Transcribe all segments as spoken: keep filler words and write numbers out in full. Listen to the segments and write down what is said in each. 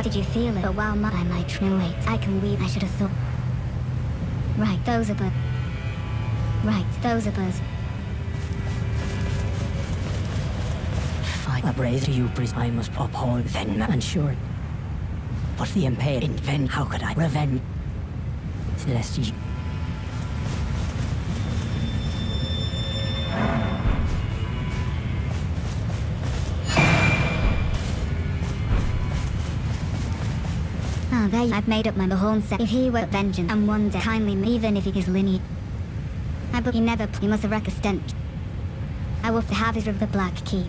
did you feel it? But while my I might try wait, I can weep. I should have thought. Right, those are birds. Right, those are birds. I praise to you, priest. I must uphold then and sure. But the impale invent, how could I revenge? Celestial. Oh, there you I've made up my Hornsent. If he were vengeance and one day kindly me, even if he is lineage. I but he never he must have wrecked a stench. I will have his of the Black Keep.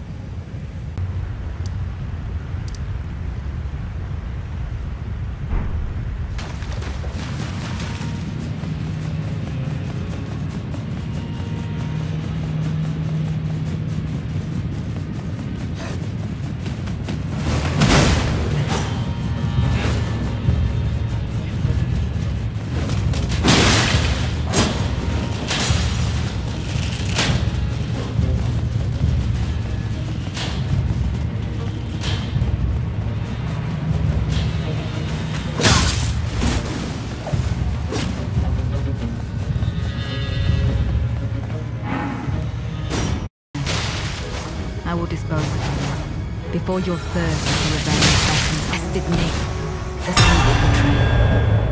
I will dispose of you. Before your thirst for revenge has infested me, the sea will betray.